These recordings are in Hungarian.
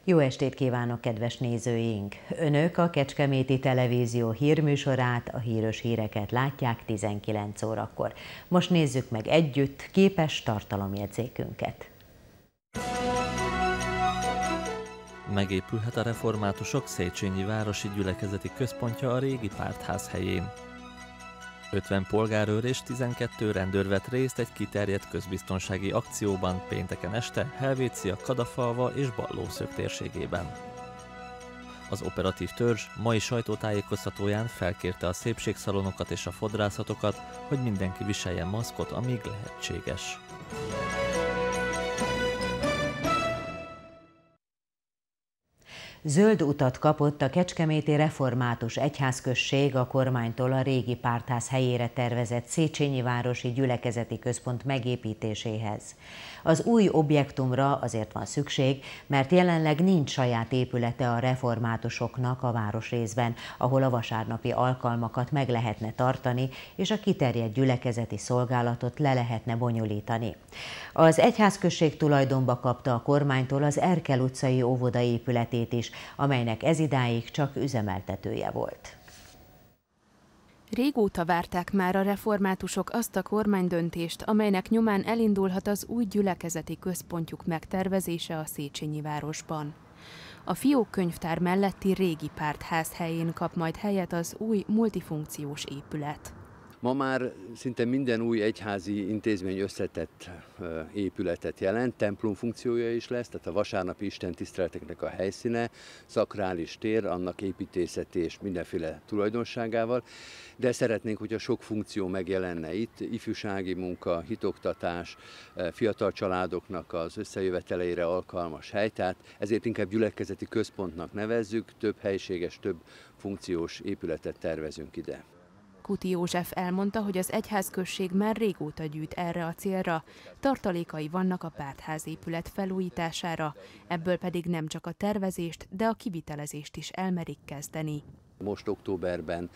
Jó estét kívánok, kedves nézőink! Önök a Kecskeméti Televízió hírműsorát, a híres híreket látják 19 órakor. Most nézzük meg együtt képes tartalomjegyzékünket. Megépülhet a reformátusok Széchenyi városi gyülekezeti központja a régi pártház helyén. 50 polgárőr és 12 rendőr vett részt egy kiterjedt közbiztonsági akcióban pénteken este Helvécia, Kadafalva és Ballószög térségében. Az operatív törzs mai sajtótájékoztatóján felkérte a szépségszalonokat és a fodrászatokat, hogy mindenki viseljen maszkot, amíg lehetséges. Zöld utat kapott a Kecskeméti Református Egyházközség a kormánytól a régi pártház helyére tervezett Széchenyi városi gyülekezeti központ megépítéséhez. Az új objektumra azért van szükség, mert jelenleg nincs saját épülete a reformátusoknak a városrészben, ahol a vasárnapi alkalmakat meg lehetne tartani, és a kiterjedt gyülekezeti szolgálatot le lehetne bonyolítani. Az egyházközség tulajdonba kapta a kormánytól az Erkel utcai óvoda épületét is, amelynek ezidáig csak üzemeltetője volt. Régóta várták már a reformátusok azt a kormánydöntést, amelynek nyomán elindulhat az új gyülekezeti központjuk megtervezése a Széchenyi városban. A Fiók könyvtár melletti régi pártház helyén kap majd helyet az új multifunkciós épület. Ma már szinte minden új egyházi intézmény összetett épületet jelent, templom funkciója is lesz, tehát a vasárnapi istentiszteleteknek a helyszíne, szakrális tér, annak építészeti és mindenféle tulajdonságával, de szeretnénk, hogyha sok funkció megjelenne itt, ifjúsági munka, hitoktatás, fiatal családoknak az összejöveteleire alkalmas hely, tehát ezért inkább gyülekezeti központnak nevezzük, több helységes, több funkciós épületet tervezünk ide. Kuti József elmondta, hogy az egyházközség már régóta gyűjt erre a célra, tartalékai vannak a pártházépület felújítására, ebből pedig nem csak a tervezést, de a kivitelezést is elmerik kezdeni. Most októberben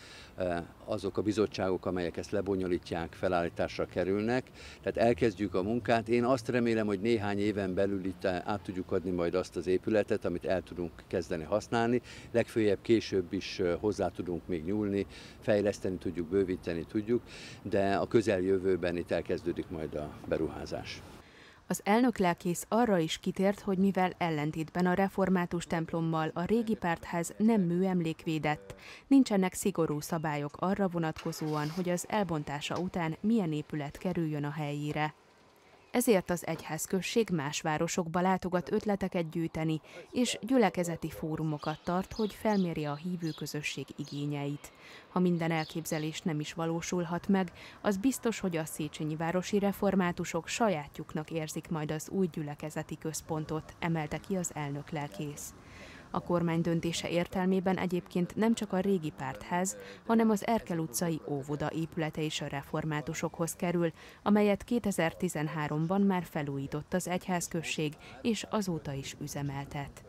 azok a bizottságok, amelyek ezt lebonyolítják, felállításra kerülnek, tehát elkezdjük a munkát. Én azt remélem, hogy néhány éven belül itt át tudjuk adni majd azt az épületet, amit el tudunk kezdeni használni. Legfőjebb később is hozzá tudunk még nyúlni, fejleszteni tudjuk, bővíteni tudjuk, de a közeljövőben itt elkezdődik majd a beruházás. Az elnöklelkész arra is kitért, hogy mivel ellentétben a református templommal a régi pártház nem műemlékvédett, nincsenek szigorú szabályok arra vonatkozóan, hogy az elbontása után milyen épület kerüljön a helyére. Ezért az egyházközség más városokba látogat ötleteket gyűjteni, és gyülekezeti fórumokat tart, hogy felmérje a hívőközösség igényeit. Ha minden elképzelés nem is valósulhat meg, az biztos, hogy a széchenyi városi reformátusok sajátjuknak érzik majd az új gyülekezeti központot, emelte ki az elnöklelkész. A kormány döntése értelmében egyébként nem csak a régi pártház, hanem az Erkel utcai óvoda épülete is a reformátusokhoz kerül, amelyet 2013-ban már felújított az egyházközség, és azóta is üzemeltet.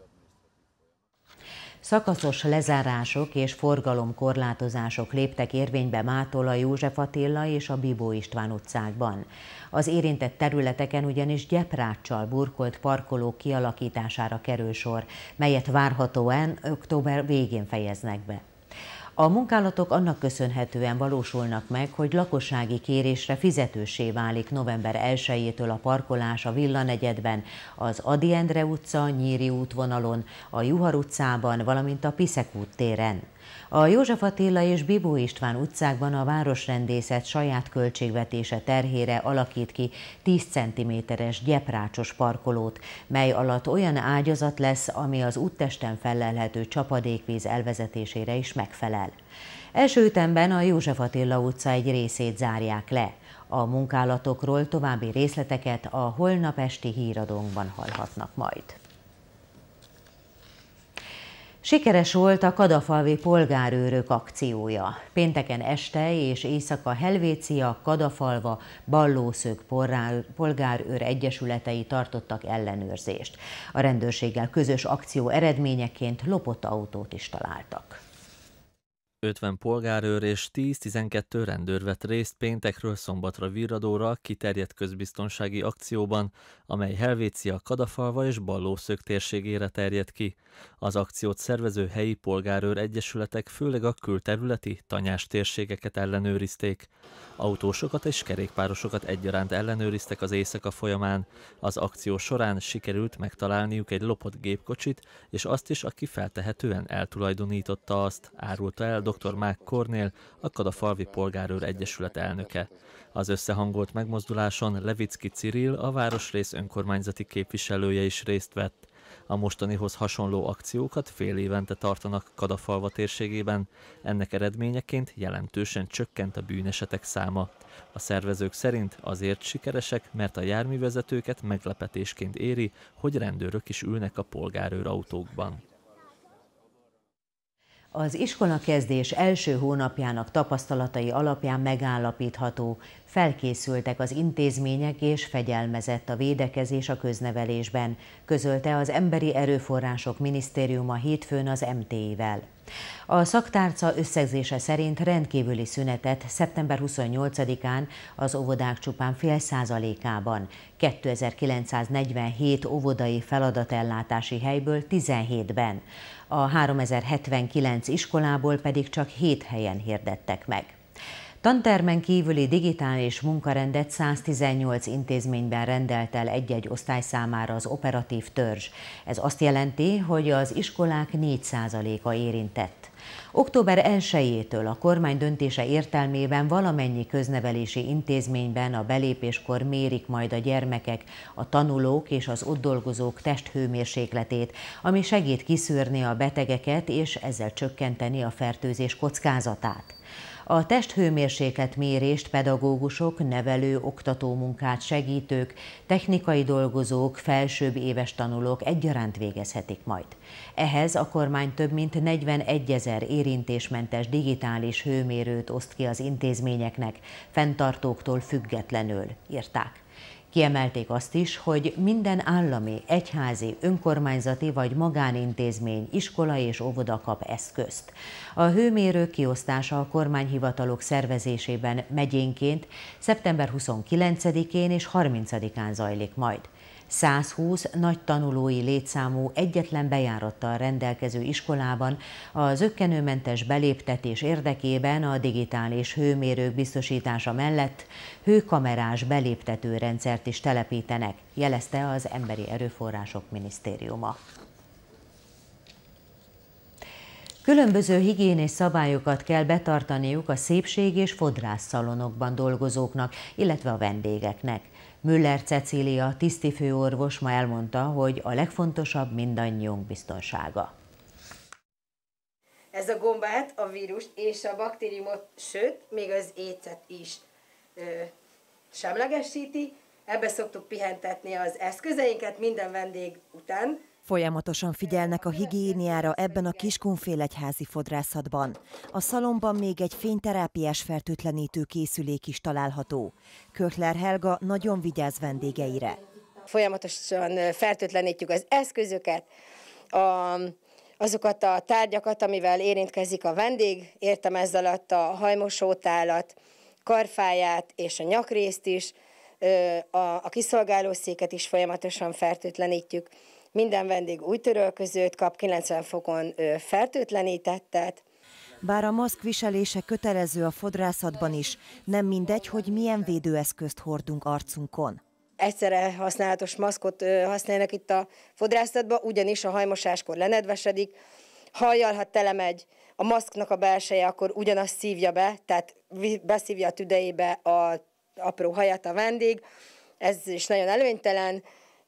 Szakaszos lezárások és forgalomkorlátozások léptek érvénybe mától a József Attila és a Bibó István utcákban. Az érintett területeken ugyanis gyepráccsal burkolt parkolók kialakítására kerül sor, melyet várhatóan október végén fejeznek be. A munkálatok annak köszönhetően valósulnak meg, hogy lakossági kérésre fizetőssé válik november 1-től a parkolás a Villanegyedben, az Ady Endre utca, Nyíri útvonalon, a Juhar utcában, valamint a Piszek út téren. A József Attila és Bibó István utcákban a városrendészet saját költségvetése terhére alakít ki 10 cm-es gyeprácsos parkolót, mely alatt olyan ágyazat lesz, ami az úttesten fellelhető csapadékvíz elvezetésére is megfelel. Első ütemben a József Attila utca egy részét zárják le. A munkálatokról további részleteket a holnap esti híradónkban hallhatnak majd. Sikeres volt a kadafalvi polgárőrök akciója. Pénteken este és éjszaka Helvécia, Kadafalva, Ballószög polgárőr egyesületei tartottak ellenőrzést. A rendőrséggel közös akció eredményeként lopott autót is találtak. 50 polgárőr és 10-12 rendőr vett részt péntekről szombatra virradóra kiterjedt közbiztonsági akcióban, amely Helvécia, Kadafalva és Ballószög térségére terjed ki. Az akciót szervező helyi polgárőr egyesületek főleg a külterületi, tanyás térségeket ellenőrizték. Autósokat és kerékpárosokat egyaránt ellenőriztek az éjszaka folyamán. Az akció során sikerült megtalálniuk egy lopott gépkocsit, és azt is, aki feltehetően eltulajdonította azt, árulta el dr. Mák Kornél, a Kadafalvi Polgárőr Egyesület elnöke. Az összehangolt megmozduláson Levicki Cirill, a városrész önkormányzati képviselője is részt vett. A mostanihoz hasonló akciókat fél évente tartanak Kadafalva térségében, ennek eredményeként jelentősen csökkent a bűnesetek száma. A szervezők szerint azért sikeresek, mert a járművezetőket meglepetésként éri, hogy rendőrök is ülnek a polgárőrautókban. Az iskolakezdés első hónapjának tapasztalatai alapján megállapítható, felkészültek az intézmények és fegyelmezett a védekezés a köznevelésben, közölte az Emberi Erőforrások Minisztériuma hétfőn az MTI-vel. A szaktárca összegzése szerint rendkívüli szünetet szeptember 28-án az óvodák csupán fél százalékában, 2947 óvodai feladatellátási helyből 17-ben, a 3079 iskolából pedig csak 7 helyen hirdettek meg. Tantermen kívüli digitális munkarendet 118 intézményben rendelt el egy-egy osztály számára az operatív törzs. Ez azt jelenti, hogy az iskolák 4%-a érintett. Október 1-től a kormány döntése értelmében valamennyi köznevelési intézményben a belépéskor mérik majd a gyermekek, a tanulók és az ott dolgozók testhőmérsékletét, ami segít kiszűrni a betegeket és ezzel csökkenteni a fertőzés kockázatát. A testhőmérséklet mérést pedagógusok, nevelő, oktatómunkát segítők, technikai dolgozók, felsőbb éves tanulók egyaránt végezhetik majd. Ehhez a kormány több mint 41 000 érintésmentes digitális hőmérőt oszt ki az intézményeknek, fenntartóktól függetlenül, írták. Kiemelték azt is, hogy minden állami, egyházi, önkormányzati vagy magánintézmény, iskola és óvoda kap eszközt. A hőmérők kiosztása a kormányhivatalok szervezésében megyénként szeptember 29-én és 30-án zajlik majd. 120 nagy tanulói létszámú egyetlen bejárattal rendelkező iskolában a zökkenőmentes beléptetés érdekében a digitális hőmérők biztosítása mellett hőkamerás beléptető rendszert is telepítenek, jelezte az Emberi Erőforrások Minisztériuma. Különböző higiénés szabályokat kell betartaniuk a szépség- és fodrászszalonokban dolgozóknak, illetve a vendégeknek. Müller Cecília tisztifőorvos ma elmondta, hogy a legfontosabb mindannyiunk biztonsága. Ez a gombát, a vírust és a baktériumot, sőt, még az écet is semlegesíti. Ebbe szoktuk pihentetni az eszközeinket minden vendég után. Folyamatosan figyelnek a higiéniára ebben a Kiskunfélegyházi fodrászatban. A szalonban még egy fényterápiás fertőtlenítő készülék is található. Körtler Helga nagyon vigyáz vendégeire. Folyamatosan fertőtlenítjük az eszközöket, azokat a tárgyakat, amivel érintkezik a vendég. Értem ez alatt a hajmosótálat, karfáját és a nyakrészt is, a kiszolgálószéket is folyamatosan fertőtlenítjük. Minden vendég újtörölközőt kap, 90 fokon fertőtlenítettet. Bár a maszk viselése kötelező a fodrászatban is, nem mindegy, hogy milyen védőeszközt hordunk arcunkon. Egyszerre használatos maszkot használnak itt a fodrászatban, ugyanis a hajmosáskor lenedvesedik. Ha ajjal, ha telemegy a maszknak a belseje, akkor ugyanazt szívja be, tehát beszívja a tüdejébe az apró hajat a vendég. Ez is nagyon előnytelen.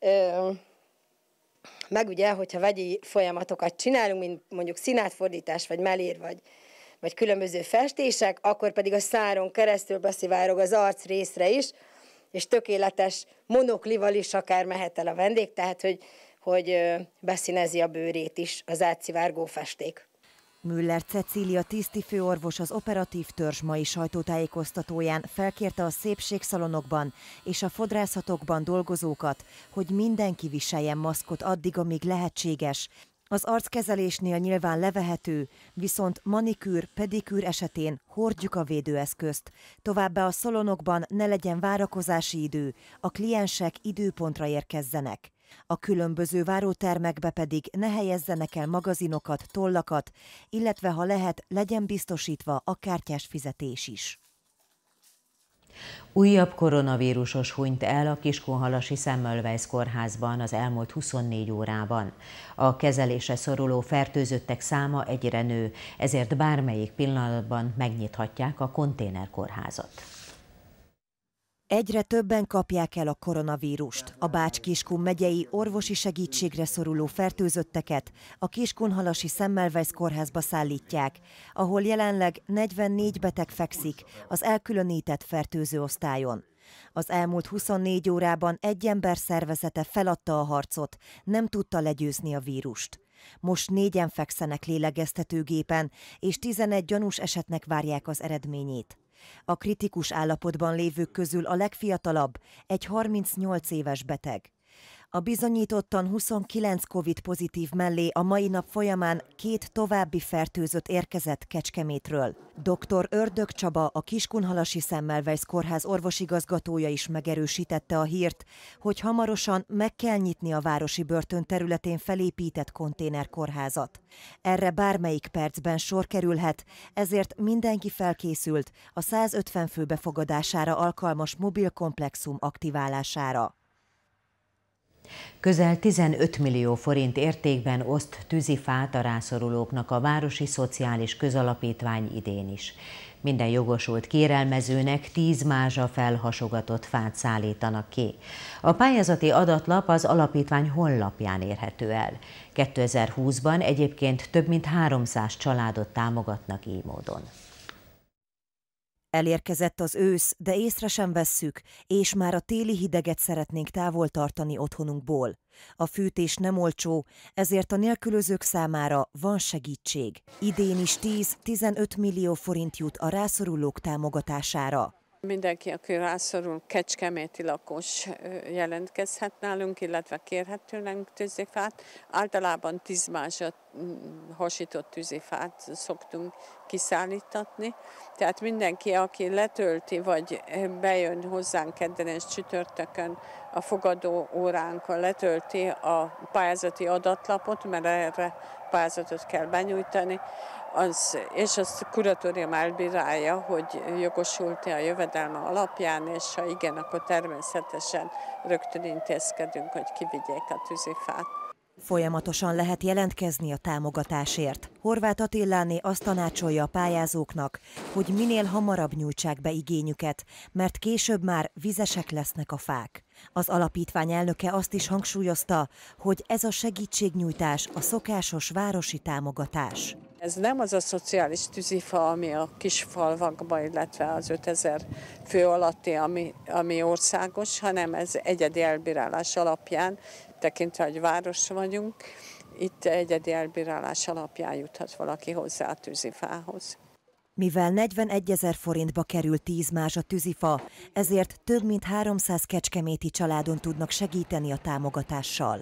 Meg ugye, hogyha vegyi folyamatokat csinálunk, mint mondjuk színátfordítás, vagy melér, vagy különböző festések, akkor pedig a száron keresztül beszivárog az arc részre is, és tökéletes monoklival is akár mehet el a vendég, tehát hogy beszínezi a bőrét is az átszivárgó festék. Müller Cecília tisztifőorvos az operatív törzs mai sajtótájékoztatóján felkérte a szépségszalonokban és a fodrászatokban dolgozókat, hogy mindenki viseljen maszkot addig, amíg lehetséges, Az arckezelésnél nyilván levehető, viszont manikűr, pedikűr esetén hordjuk a védőeszközt. Továbbá a szalonokban ne legyen várakozási idő, a kliensek időpontra érkezzenek. A különböző várótermekbe pedig ne helyezzenek el magazinokat, tollakat, illetve ha lehet, legyen biztosítva a kártyás fizetés is. Újabb koronavírusos hunyt el a Kiskunhalasi Semmelweis kórházban az elmúlt 24 órában. A kezelésre szoruló fertőzöttek száma egyre nő, ezért bármelyik pillanatban megnyithatják a konténerkórházat. Egyre többen kapják el a koronavírust. A Bács-Kiskun megyei orvosi segítségre szoruló fertőzötteket a Kiskunhalasi Semmelweis kórházba szállítják, ahol jelenleg 44 beteg fekszik az elkülönített fertőzőosztályon. Az elmúlt 24 órában egy ember szervezete feladta a harcot, nem tudta legyőzni a vírust. Most 4-en fekszenek lélegeztetőgépen, és 11 gyanús esetnek várják az eredményét. A kritikus állapotban lévők közül a legfiatalabb, egy 38 éves beteg. A bizonyítottan 29 Covid-pozitív mellé a mai nap folyamán 2 további fertőzött érkezett Kecskemétről. Dr. Ördög Csaba, a Kiskunhalasi Semmelweis kórház orvosigazgatója is megerősítette a hírt, hogy hamarosan meg kell nyitni a városi börtön területén felépített konténerkórházat. Erre bármelyik percben sor kerülhet, ezért mindenki felkészült a 150 fő befogadására alkalmas mobilkomplexum aktiválására. Közel 15 millió forint értékben oszt tűzifát a rászorulóknak a Városi Szociális Közalapítvány idén is. Minden jogosult kérelmezőnek 10 mázsa felhasogatott fát szállítanak ki. A pályázati adatlap az alapítvány honlapján érhető el. 2020-ban egyébként több mint 300 családot támogatnak így módon. Elérkezett az ősz, de észre sem vesszük, és már a téli hideget szeretnénk távol tartani otthonunkból. A fűtés nem olcsó, ezért a nélkülözők számára van segítség. Idén is 10-15 millió forint jut a rászorulók támogatására. Mindenki, aki rászorul, kecskeméti lakos jelentkezhet nálunk, illetve kérhet tőlünk tűzifát. Általában 10 mázsa hasított tűzifát szoktunk kiszállítatni. Tehát mindenki, aki letölti, vagy bejön hozzánk kedden és csütörtökön a fogadó óránkon, letölti a pályázati adatlapot, mert erre pályázatot kell benyújtani, és azt a kuratórium elbírálja, hogy jogosult-e a jövedelme alapján, és ha igen, akkor természetesen rögtön intézkedünk, hogy kivigyék a tűzifát. Folyamatosan lehet jelentkezni a támogatásért. Horváth Attiláné azt tanácsolja a pályázóknak, hogy minél hamarabb nyújtsák be igényüket, mert később már vizesek lesznek a fák. Az alapítvány elnöke azt is hangsúlyozta, hogy ez a segítségnyújtás a szokásos városi támogatás. Ez nem az a szociális tűzifa, ami a kis falvakban, illetve az 5000 fő alatti, ami országos, hanem ez egyedi elbírálás alapján, tekintve, hogy város vagyunk, itt egyedi elbírálás alapján juthat valaki hozzá a tűzifához. Mivel 41 000 forintba kerül 10 mázsa tűzifa, ezért több mint 300 kecskeméti családon tudnak segíteni a támogatással.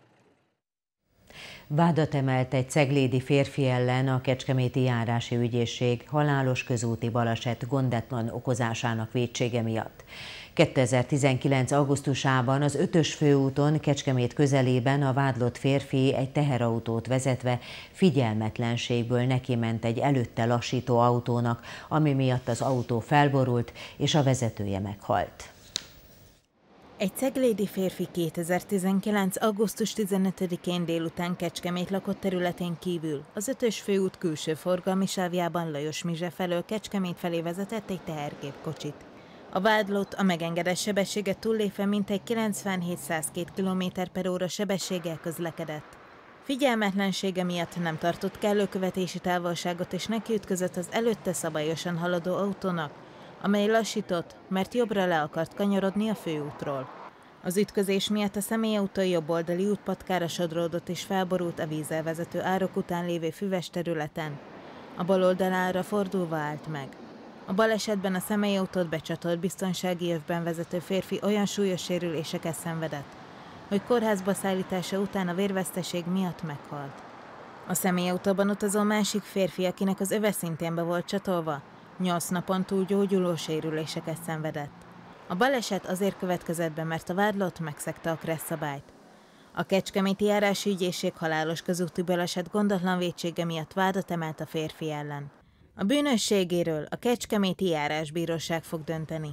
Vádat emelt egy ceglédi férfi ellen a Kecskeméti Járási Ügyészség halálos közúti baleset gondetlan okozásának vétsége miatt. 2019. augusztusában az 5-ös főúton Kecskemét közelében a vádlott férfi egy teherautót vezetve figyelmetlenségből nekiment egy előtte lassító autónak, ami miatt az autó felborult és a vezetője meghalt. Egy ceglédi férfi 2019. augusztus 15-én délután Kecskemét lakott területén kívül az 5-ös főút külső forgalmi sávjában Lajos Mizse felől Kecskemét felé vezetett egy tehergépkocsit. A vádlott a megengedett sebességet túllépve mintegy 97-102 km/h sebességgel közlekedett. Figyelmetlensége miatt nem tartott kellő követési távolságot és nekiütközött az előtte szabályosan haladó autónak, amely lassított, mert jobbra le akart kanyarodni a főútról. Az ütközés miatt a személyautó jobboldali útpatkára sodródott és felborult a vízzel vezető árok után lévő füves területen. A bal oldalára fordulva állt meg. A balesetben a személyautót becsatolt biztonsági övben vezető férfi olyan súlyos sérüléseket szenvedett, hogy kórházba szállítása után a vérveszteség miatt meghalt. A személyautóban utazó másik férfi, akinek az öve szintén be volt csatolva, 8 napon túl gyógyuló sérüléseket szenvedett. A baleset azért következett be, mert a vádlott megszegte a kresszabályt. A Kecskeméti Járási Ügyészség halálos közúti baleset gondatlan vétsége miatt vádat emelt a férfi ellen. A bűnösségéről a Kecskeméti Járásbíróság fog dönteni.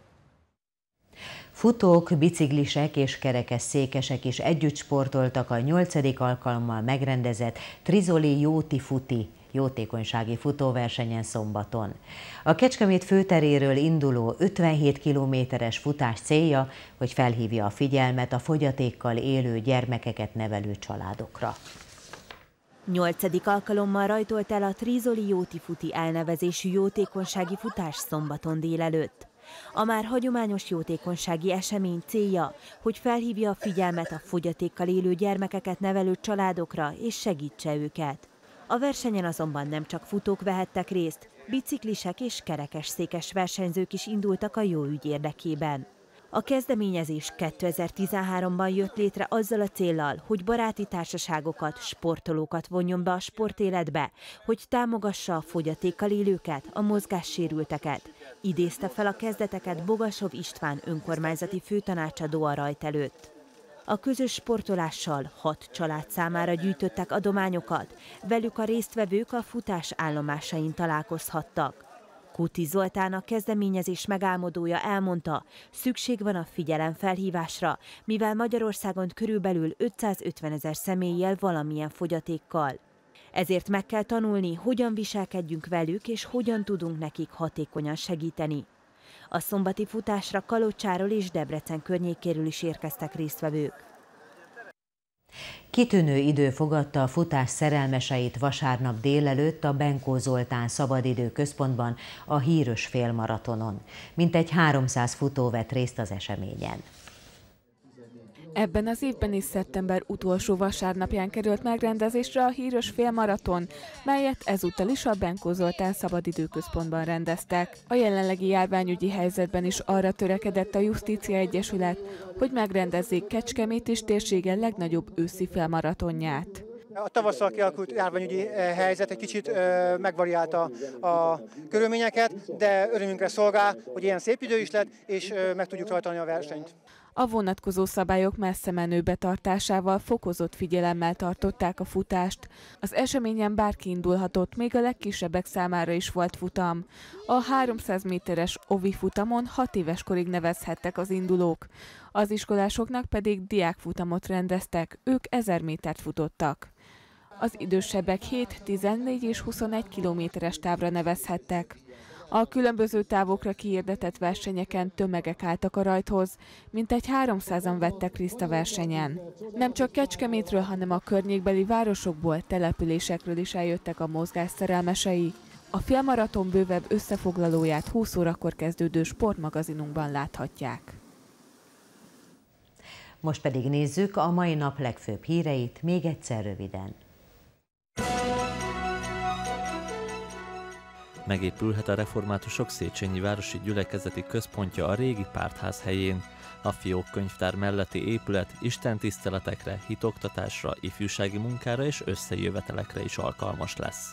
Futók, biciklisek és kerekesszékesek is együtt sportoltak a 8. alkalommal megrendezett Trizoli Jóti Futi jótékonysági futóversenyen szombaton. A Kecskemét főteréről induló 57 kilométeres futás célja, hogy felhívja a figyelmet a fogyatékkal élő gyermekeket nevelő családokra. 8. alkalommal rajtolt el a Trizoli Jóti Futi elnevezésű jótékonysági futás szombaton délelőtt. A már hagyományos jótékonysági esemény célja, hogy felhívja a figyelmet a fogyatékkal élő gyermekeket nevelő családokra és segítse őket. A versenyen azonban nem csak futók vehettek részt, biciklisek és kerekesszékes versenyzők is indultak a jó ügy érdekében. A kezdeményezés 2013-ban jött létre azzal a céllal, hogy baráti társaságokat, sportolókat vonjon be a sportéletbe, hogy támogassa a fogyatékkal élőket, a mozgássérülteket. Idézte fel a kezdeteket Bogasov István önkormányzati főtanácsadó a rajt előtt. A közös sportolással 6 család számára gyűjtöttek adományokat, velük a résztvevők a futás állomásain találkozhattak. Kuti Zoltán, a kezdeményezés megálmodója elmondta, szükség van a figyelemfelhívásra, mivel Magyarországon körülbelül 550 000 személy él valamilyen fogyatékkal. Ezért meg kell tanulni, hogyan viselkedjünk velük, és hogyan tudunk nekik hatékonyan segíteni. A szombati futásra Kalocsáról és Debrecen környékéről is érkeztek résztvevők. Kitűnő idő fogadta a futás szerelmeseit vasárnap délelőtt a Benkó Zoltán Szabadidő Központban a híres félmaratonon. Mintegy 300 futó vett részt az eseményen. Ebben az évben is szeptember utolsó vasárnapján került megrendezésre a híres félmaraton, melyet ezúttal is a Benkó Zoltán Szabadidőközpontban rendeztek. A jelenlegi járványügyi helyzetben is arra törekedett a Justícia Egyesület, hogy megrendezzék Kecskemét és térsége legnagyobb őszi félmaratonját. A tavasszal kialakult járványügyi helyzet egy kicsit megvariálta a körülményeket, de örömünkre szolgál, hogy ilyen szép idő is lett, és meg tudjuk rajtani a versenyt. A vonatkozó szabályok messze menő betartásával fokozott figyelemmel tartották a futást. Az eseményen bárki indulhatott, még a legkisebbek számára is volt futam. A 300 méteres ovi futamon 6 éves korig nevezhettek az indulók. Az iskolásoknak pedig diákfutamot rendeztek, ők 1000 métert futottak. Az idősebbek 7, 14 és 21 kilométeres távra nevezhettek. A különböző távokra kihirdetett versenyeken tömegek álltak a rajthoz, mintegy 300-an vettek részt a versenyen. Nem csak Kecskemétről, hanem a környékbeli városokból, településekről is eljöttek a mozgás szerelmesei. A félmaraton bővebb összefoglalóját 20 órakor kezdődő sportmagazinunkban láthatják. Most pedig nézzük a mai nap legfőbb híreit, még egyszer röviden. Megépülhet a reformátusok Széchenyi városi gyülekezeti központja a régi pártház helyén. A Fiók könyvtár melletti épület istentiszteletekre, hitoktatásra, ifjúsági munkára és összejövetelekre is alkalmas lesz.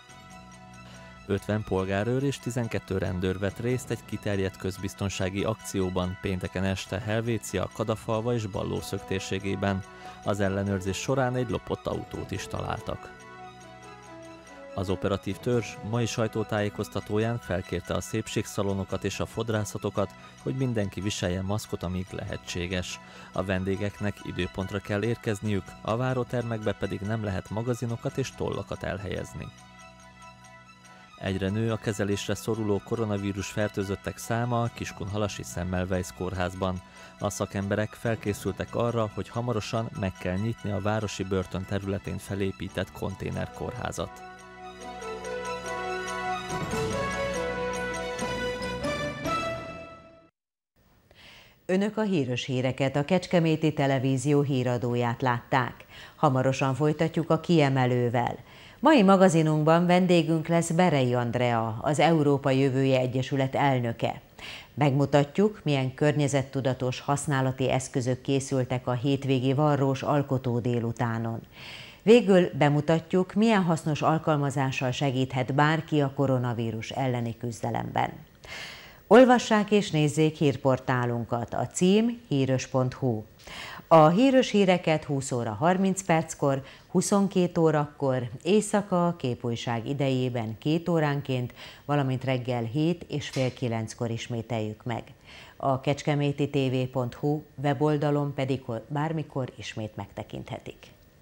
50 polgárőr és 12 rendőr vett részt egy kiterjedt közbiztonsági akcióban pénteken este Helvécia, Kadafalva és Ballószög térségében. Az ellenőrzés során egy lopott autót is találtak. Az operatív törzs mai sajtótájékoztatóján felkérte a szépségszalonokat és a fodrászatokat, hogy mindenki viseljen maszkot, amíg lehetséges. A vendégeknek időpontra kell érkezniük, a várótermekbe pedig nem lehet magazinokat és tollakat elhelyezni. Egyre nő a kezelésre szoruló koronavírus fertőzöttek száma a Kiskunhalasi Semmelweis kórházban. A szakemberek felkészültek arra, hogy hamarosan meg kell nyitni a városi börtön területén felépített konténerkórházat. Önök a híres híreket, a Kecskeméti Televízió híradóját látták. Hamarosan folytatjuk a kiemelővel. Mai magazinunkban vendégünk lesz Berei Andrea, az Európa Jövője Egyesület elnöke. Megmutatjuk, milyen környezettudatos használati eszközök készültek a hétvégi varrós alkotó délutánon. Végül bemutatjuk, milyen hasznos alkalmazással segíthet bárki a koronavírus elleni küzdelemben. Olvassák és nézzék hírportálunkat, a cím hírös.hu. A hírös híreket 20 óra 30 perckor, 22 órakor, éjszaka a képújság idejében 2 óránként, valamint reggel 7 és fél 9-kor ismételjük meg. A kecskemétitv.hu weboldalon pedig bármikor ismét megtekinthetik.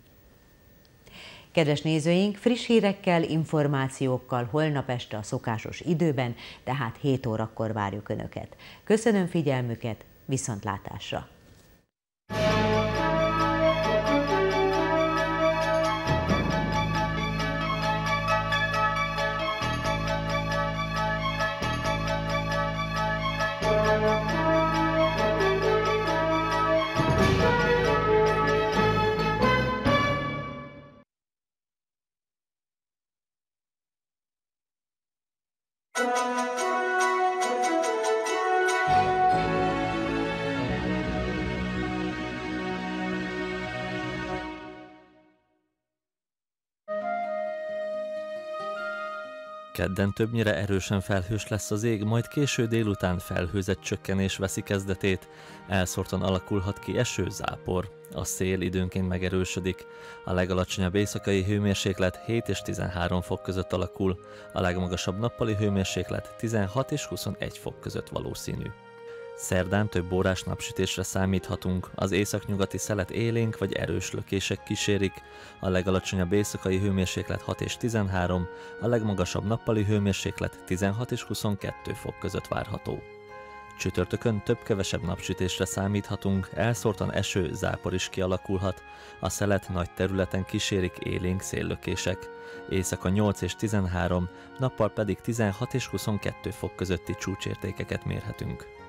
Kedves nézőink, friss hírekkel, információkkal holnap este a szokásos időben, tehát 7 órakor várjuk Önöket. Köszönöm figyelmüket, viszontlátásra! Kedden többnyire erősen felhős lesz az ég, majd késő délután felhőzet csökkenés veszi kezdetét, elszórtan alakulhat ki eső, zápor. A szél időnként megerősödik. A legalacsonyabb éjszakai hőmérséklet 7 és 13 fok között alakul, a legmagasabb nappali hőmérséklet 16 és 21 fok között valószínű. Szerdán több órás napsütésre számíthatunk, az északnyugati szelet élénk vagy erős lökések kísérik, a legalacsonyabb éjszakai hőmérséklet 6 és 13, a legmagasabb nappali hőmérséklet 16 és 22 fok között várható. Csütörtökön több-kevesebb napsütésre számíthatunk, elszórtan eső, zápor is kialakulhat, a szelet nagy területen kísérik élénk széllökések. Éjszaka 8 és 13, nappal pedig 16 és 22 fok közötti csúcsértékeket mérhetünk.